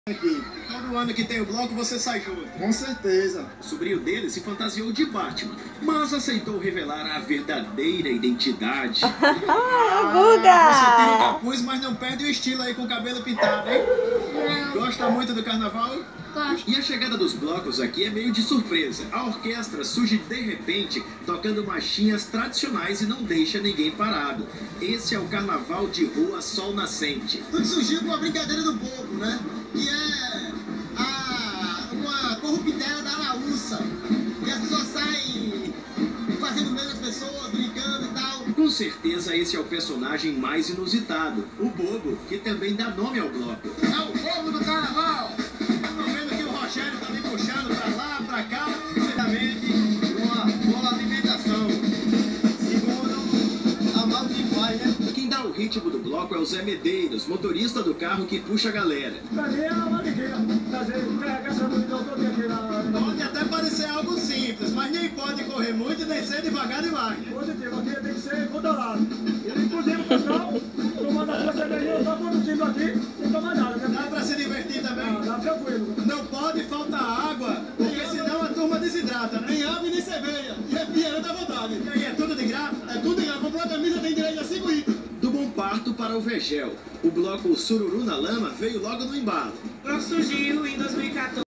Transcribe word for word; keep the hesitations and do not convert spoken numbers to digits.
Aqui. Todo ano que tem o bloco, você sai junto. Com certeza. O sobrinho dele se fantasiou de Batman, mas aceitou revelar a verdadeira identidade. Ah, Guga! você tira o capuz, mas não perde o estilo aí com o cabelo pintado, hein? Não. Gosta muito do carnaval? Gosto. E a chegada dos blocos aqui é meio de surpresa. A orquestra surge de repente, tocando marchinhas tradicionais e não deixa ninguém parado. Esse é o Carnaval de Rua Sol Nascente. Tudo surgiu com a brincadeira do povo, né? Que é a, uma corruptela da Laúça. E as pessoas saem fazendo medo das pessoas, brincando e tal. Com certeza esse é o personagem mais inusitado, o Bobo, que também dá nome ao bloco. É o povo do carnaval! Estamos vendo que o Rogério tá ali puxando pra lá, pra cá, certamente uma boa alimentação. Segundo a mal que faz, né? Quem dá o ritmo do bloco é o Zé Medeiros, motorista do carro que puxa a galera. Pra mim é uma alegria trazer, carregar essa multidão toda aqui na... Pode até parecer algo simples, mas nem pode correr muito, nem ser devagar demais. Né? Positivo, aqui tem que ser controlado. Ele, inclusive, o pessoal, tomando a sua cervejinha, só conduzindo aqui, sem tomar nada, né? Dá pra se divertir também? Ah, dá tranquilo. Não pode faltar água, porque senão a turma desidrata, né? Nem água e nem cerveja. E refrigerante à vontade. E aí, é tudo de graça? É tudo de graça. Comprou a camisa, tem direito a cinco itens. Do Bom Parto para o Vegel, o bloco Sururu na Lama veio logo no embalo. O bloco surgiu em dois mil e quatorze.